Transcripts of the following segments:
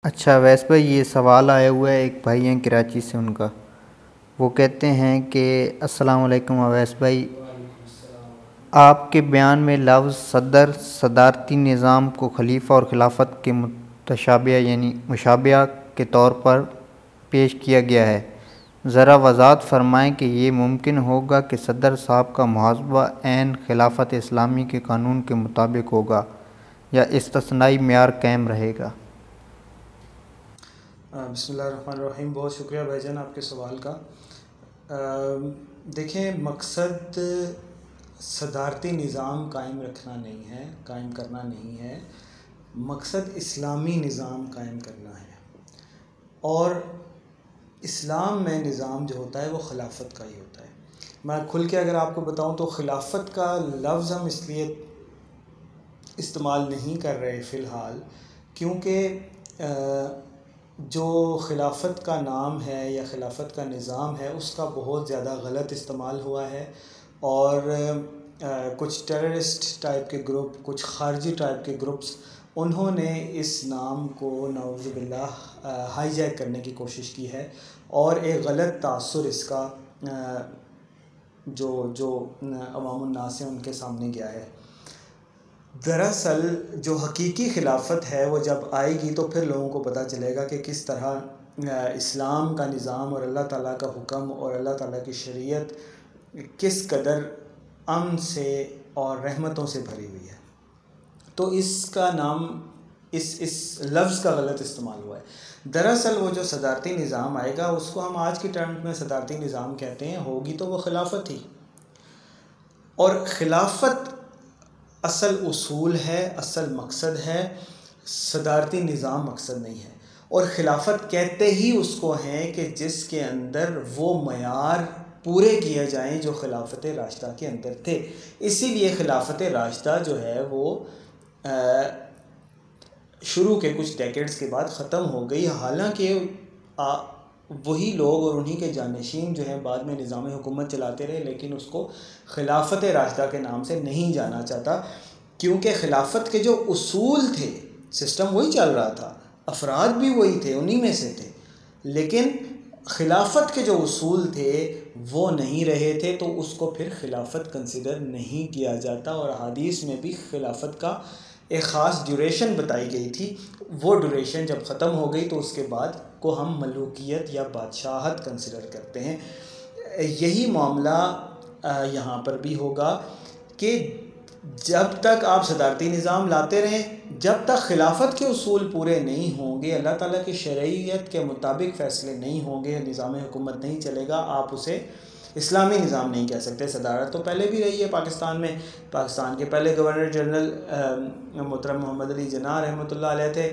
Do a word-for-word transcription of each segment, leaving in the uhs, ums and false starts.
اچھا اویس بھائی، یہ سوال آیا ہوا ہے، ایک بھائی ہیں کراچی سے، ان کا وہ کہتے ہیں کہ السلام علیکم اویس بھائی، آپ کے بیان میں لفظ صدر صدارتی نظام کو خلیفہ اور خلافت کے متشابہ یعنی مشابہ کے طور پر پیش کیا گیا ہے۔ ذرا وضاحت فرمائیں کہ یہ ممکن ہوگا کہ صدر صاحب کا محاسبہ عین خلافت اسلامی کے قانون کے مطابق ہوگا یا استثنائی معیار قائم رہے گا؟ بسم اللہ الرحمن الرحیم۔ بہت شکریہ بھائی جان آپ کے سوال کا۔ دیکھیں، مقصد صدارتی نظام قائم رکھنا نہیں ہے، قائم کرنا نہیں ہے، مقصد اسلامی نظام قائم کرنا ہے۔ اور اسلام میں نظام جو ہوتا ہے وہ خلافت کا ہی ہوتا ہے۔ میں کھل کے اگر آپ کو بتاؤں تو خلافت کا لفظ ہم اس لیے استعمال نہیں کر رہے فی الحال کیونکہ جو خلافت کا نام ہے یا خلافت کا نظام ہے اس کا بہت زیادہ غلط استعمال ہوا ہے، اور کچھ ٹیررسٹ ٹائپ کے گروپ، کچھ خارجی ٹائپ کے گروپس، انہوں نے اس نام کو نعوذ باللہ ہائی جیک کرنے کی کوشش کی ہے، اور ایک غلط تاثر اس کا جو جو عوام الناس ہیں ان کے سامنے گیا ہے۔ دراصل جو حقیقی خلافت ہے وہ جب آئے گی تو پھر لوگوں کو پتہ چلے گا کہ کس طرح اسلام کا نظام اور اللہ تعالیٰ کا حکم اور اللہ تعالیٰ کی شریعت کس قدر امن سے اور رحمتوں سے بھری ہوئی ہے۔ تو اس کا نام اس اس لفظ کا غلط استعمال ہوا ہے۔ دراصل وہ جو صدارتی نظام آئے گا اس کو ہم آج کی ٹرم میں صدارتی نظام کہتے ہیں، ہوگی تو وہ خلافت ہی، اور خلافت اصل اصول ہے، اصل مقصد ہے، صدارتی نظام مقصد نہیں ہے۔ اور خلافت کہتے ہی اس کو ہیں کہ جس کے اندر وہ معیار پورے کیے جائیں جو خلافت راشدہ کے اندر تھے۔ اسی لیے خلافت راشدہ جو ہے وہ شروع کے کچھ ڈیکیڈز کے بعد ختم ہو گئی، حالانکہ وہی لوگ اور انہی کے جانشین جو ہیں بعد میں نظام حکومت چلاتے رہے، لیکن اس کو خلافت راشدہ کے نام سے نہیں جانا چاہتا، کیونکہ خلافت کے جو اصول تھے، سسٹم وہی چل رہا تھا، افراد بھی وہی تھے، انہی میں سے تھے، لیکن خلافت کے جو اصول تھے وہ نہیں رہے تھے، تو اس کو پھر خلافت کنسیڈر نہیں کیا جاتا۔ اور احادیث میں بھی خلافت کا ایک خاص ڈیوریشن بتائی گئی تھی، وہ ڈیوریشن جب ختم ہو گئی تو اس کے بعد کو ہم ملوکیت یا بادشاہت کنسیڈر کرتے ہیں۔ یہی معاملہ یہاں پر بھی ہوگا کہ جب تک آپ صدارتی نظام لاتے رہیں، جب تک خلافت کے اصول پورے نہیں ہوں گے، اللہ تعالیٰ کی شرعیت کے مطابق فیصلے نہیں ہوں گے، نظام حکومت نہیں چلے گا، آپ اسے اسلامی نظام نہیں کہہ سکتے۔ صدارت تو پہلے بھی رہی ہے پاکستان میں، پاکستان کے پہلے گورنر جنرل محترم محمد علی جناح رحمۃ اللہ علیہ تھے،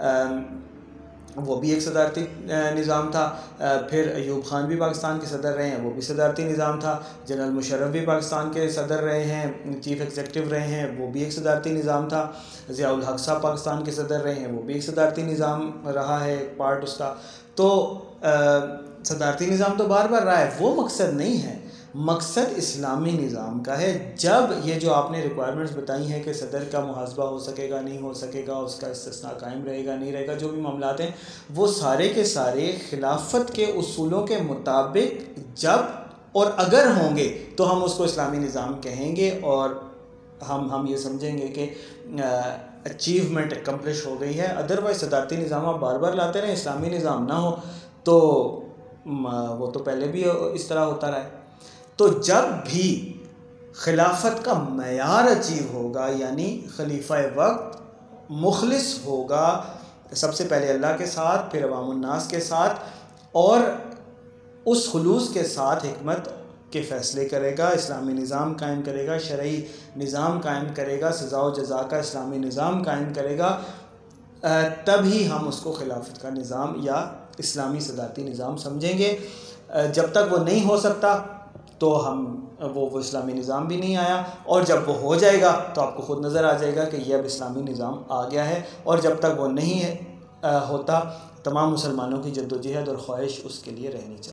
وہ بھی ایک صدارتی نظام تھا۔ پھر ایوب خان بھی پاکستان کے صدر رہے ہیں، وہ بھی صدارتی نظام تھا۔ جنرل مشرف بھی پاکستان کے صدر رہے ہیں، چیف ایگزیکٹو رہے ہیں، وہ بھی ایک صدارتی نظام تھا۔ ضیاء الحق صاحب پاکستان کے صدر رہے ہیں، وہ بھی ایک صدارتی نظام رہا ہے، ایک پارٹ اس کا۔ تو صدارتی نظام تو بار بار رہا ہے، وہ مقصد نہیں ہے، مقصد اسلامی نظام کا ہے۔ جب یہ جو آپ نے ریکوائرمنٹس بتائی ہیں کہ صدر کا محاسبہ ہو سکے گا نہیں ہو سکے گا، اس کا استثناء قائم رہے گا نہیں رہے گا، جو بھی معاملات ہیں وہ سارے کے سارے خلافت کے اصولوں کے مطابق جب اور اگر ہوں گے تو ہم اس کو اسلامی نظام کہیں گے، اور ہم ہم یہ سمجھیں گے کہ اچیومنٹ اکمپلش ہو گئی ہے۔ ادروائز صدارتی نظام آپ بار بار لاتے رہیں، اسلامی نظام نہ ہو تو وہ تو پہلے بھی اس طرح ہوتا رہا ہے۔ تو جب بھی خلافت کا معیار اچیو ہوگا، یعنی خلیفہ وقت مخلص ہوگا سب سے پہلے اللہ کے ساتھ، پھر عوام الناس کے ساتھ، اور اس خلوص کے ساتھ حکمت کے فیصلے کرے گا، اسلامی نظام قائم کرے گا، شرعی نظام قائم کرے گا، سزا و جزا کا اسلامی نظام قائم کرے گا، تبھی ہم اس کو خلافت کا نظام یا اسلامی صدارتی نظام سمجھیں گے۔ جب تک وہ نہیں ہو سکتا تو ہم وہ وہ اسلامی نظام بھی نہیں آیا، اور جب وہ ہو جائے گا تو آپ کو خود نظر آ جائے گا کہ یہ اب اسلامی نظام آ گیا ہے۔ اور جب تک وہ نہیں ہوتا، تمام مسلمانوں کی جد و جہد اور خواہش اس کے لیے رہنی چاہیے۔